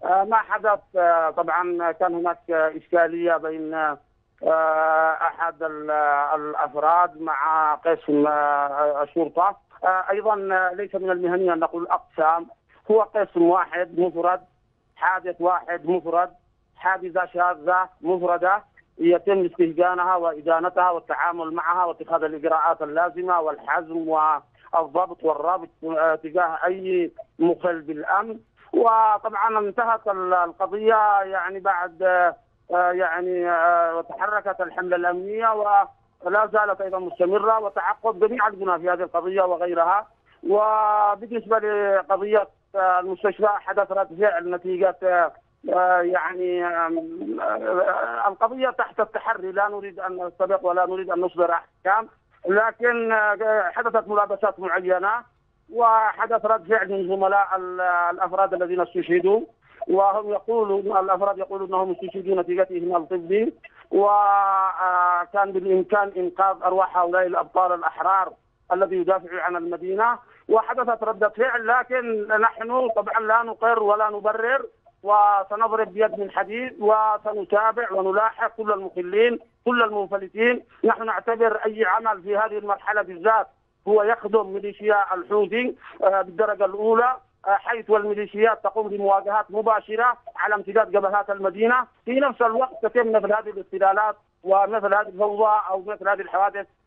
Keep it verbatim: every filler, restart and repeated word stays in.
ما حدث طبعا كان هناك إشكالية بين أحد الأفراد مع قسم الشرطة. أيضا ليس من المهني أن نقول أقسام، هو قسم واحد مفرد، حادث واحد مفرد، حادثة شاذة مفردة يتم استهجانها وإدانتها والتعامل معها واتخاذ الإجراءات اللازمة والحزم والضبط والرابط تجاه أي مخل بالأمن. وطبعا انتهت القضية يعني بعد يعني وتحركت الحملة الأمنية ولا زالت أيضا مستمرة وتعقب جميع الجنى في هذه القضية وغيرها. وبالنسبة لقضية المستشفى حدث رد فعل نتيجة يعني القضية تحت التحري، لا نريد أن نستبق ولا نريد أن نصدر أحكام، لكن حدثت ملابسات معينة وحدث رد فعل من زملاء الأفراد الذين استشهدوا، وهم يقولوا الأفراد يقولون أنهم استشهدوا نتيجتهم الطبي، وكان بالإمكان إنقاذ أرواح هؤلاء الأبطال الأحرار الذي يدافع عن المدينة. وحدثت ردة فعل، لكن نحن طبعا لا نقر ولا نبرر، وسنضرب بيد من حديد وسنتابع ونلاحق كل المخلين كل المنفلتين. نحن نعتبر أي عمل في هذه المرحلة بالذات هو يخدم ميليشيا الحوثي بالدرجة الأولى، حيث والميليشيات تقوم بمواجهات مباشرة على امتداد جبهات المدينة. في نفس الوقت تتم مثل هذه الاستلالات ومثل هذه الفوضى أو مثل هذه الحوادث